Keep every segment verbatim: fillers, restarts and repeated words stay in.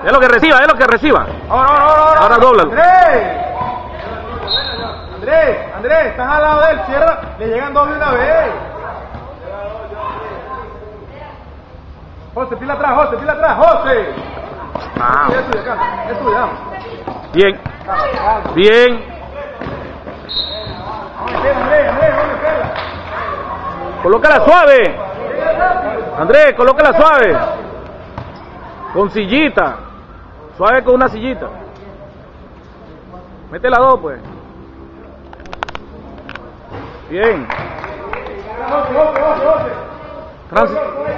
Es lo que reciba, es lo que reciba. Ahora, ahora, ahora. Ahora dóblalo. Andrés. Andrés, Andrés, estás al lado de él, cierra. Le llegan dos de una vez. José, pila atrás, José, pila atrás, José. Ah. Es tuya, calma, es tuya. Bien. Calma, calma. Bien. Andrés, Andrés, Andrés, ¿dónde queda? Colócala suave. Andrés, colócala suave. Con sillita. Suave con una sillita. Mete las dos, pues. Bien. José, José, José, José. Trans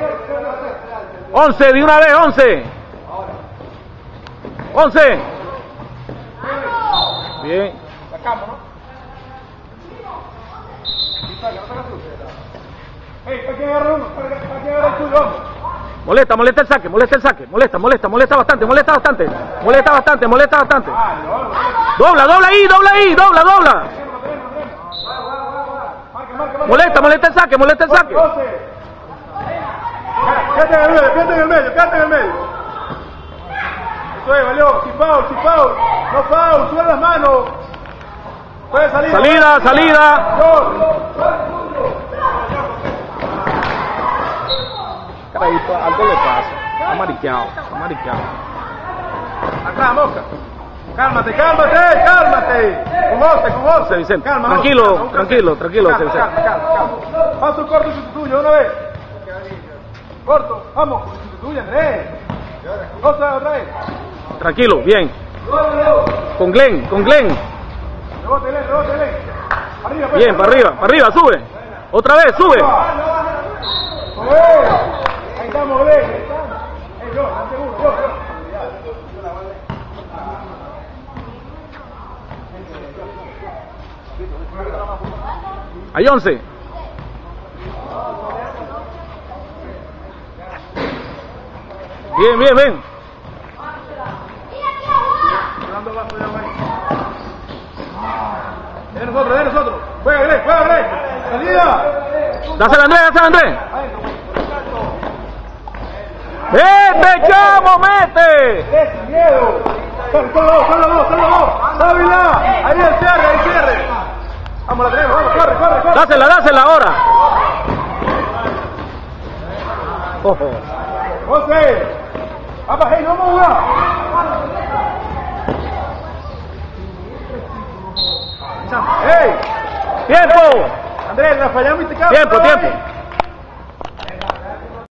once, de una vez, once. once. Bien. Sacamos, ¿no? Hey, ¿para qué agarra uno? ¿Para qué agarra el tuyo? Molesta, molesta el saque, molesta el saque. Molesta, molesta, molesta bastante, molesta bastante. Molesta bastante, molesta bastante. Dobla, dobla ahí, dobla ahí, dobla, dobla. Molesta, molesta el saque, molesta el saque. Quédate en el medio, quédate en el medio, quédate en el medio. Eso es, valió. Sin foul, sin foul. No foul, sube las manos. Puede salir. Salida, salida. Carayito, algo le pasa. Está mariqueado, está mariqueado. Atrás, Mosca. Cálmate, cálmate, cálmate. Con José, con José. Vicente, Calma, tranquilo, José, tranquilo, tranquilo, calma, Vicente. calma, calma, calma. Paso un corto sustituyo, una vez. Corto, vamos, sustituye, Andrés. José, otra vez. Tranquilo, bien. Con Glenn, con Glenn. Rebote, Glenn, rebote, Glenn. Arriba, pues, Bien, para arriba, para arriba, sube. Otra vez, sube. Ahí estamos, Glenn, ahí estamos. Eh, yo, un segundo, yo, yo. Hay once. Bien, bien, bien. De nosotros, de nosotros. Juega, Glenn, juega, Glenn. Salida. Dásela, Andrés, dásela, Andrés. ¡Mete, chamo, mete! Sin miedo. Son los dos, son los dos, son los dos. Dávila. Ahí el cierre, ahí el cierre. Vamos, la tenemos, vamos, corre, corre, corre. Dásela, dásela ahora. Ojo. José. Vamos, hey, vamos a jugar. ¡Ey! ¡Tiempo! Andrés, la fallamos y te cago. Tiempo, tiempo.